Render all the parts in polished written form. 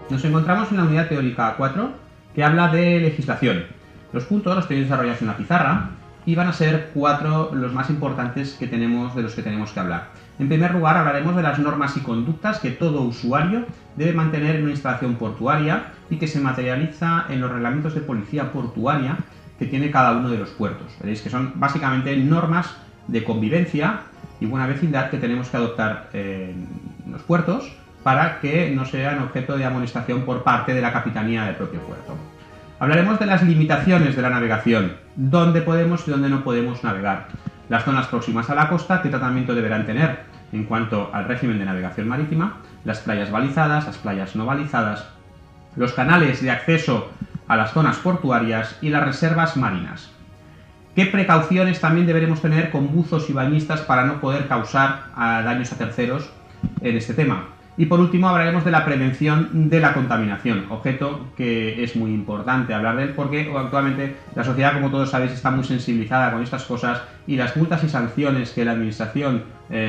Nos encontramos en la unidad teórica 4 que habla de legislación. Los puntos los tenéis desarrollados en la pizarra y van a ser 4 los más importantes que tenemos, de los que tenemos que hablar. En primer lugar, hablaremos de las normas y conductas que todo usuario debe mantener en una instalación portuaria y que se materializa en los reglamentos de policía portuaria que tiene cada uno de los puertos. Veréis que son básicamente normas de convivencia y buena vecindad que tenemos que adoptar en los puertos para que no sean objeto de amonestación por parte de la capitanía del propio puerto. Hablaremos de las limitaciones de la navegación, dónde podemos y dónde no podemos navegar, las zonas próximas a la costa, qué tratamiento deberán tener en cuanto al régimen de navegación marítima, las playas balizadas, las playas no balizadas, los canales de acceso a las zonas portuarias y las reservas marinas. ¿Qué precauciones también deberemos tener con buzos y bañistas para no poder causar daños a terceros en este tema? Y por último hablaremos de la prevención de la contaminación, objeto que es muy importante hablar de él porque actualmente la sociedad, como todos sabéis, está muy sensibilizada con estas cosas y las multas y sanciones que la administración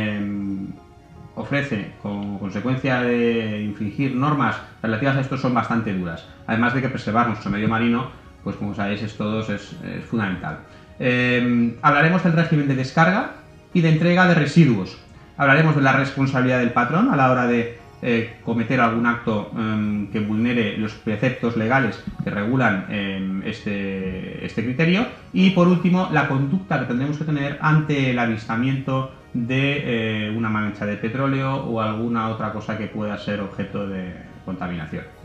ofrece como consecuencia de infringir normas relativas a esto son bastante duras. Además de que preservar nuestro medio marino, pues como sabéis, es fundamental. Hablaremos del régimen de descarga y de entrega de residuos. Hablaremos de la responsabilidad del patrón a la hora de cometer algún acto que vulnere los preceptos legales que regulan este criterio. Y por último, la conducta que tendremos que tener ante el avistamiento de una mancha de petróleo o alguna otra cosa que pueda ser objeto de contaminación.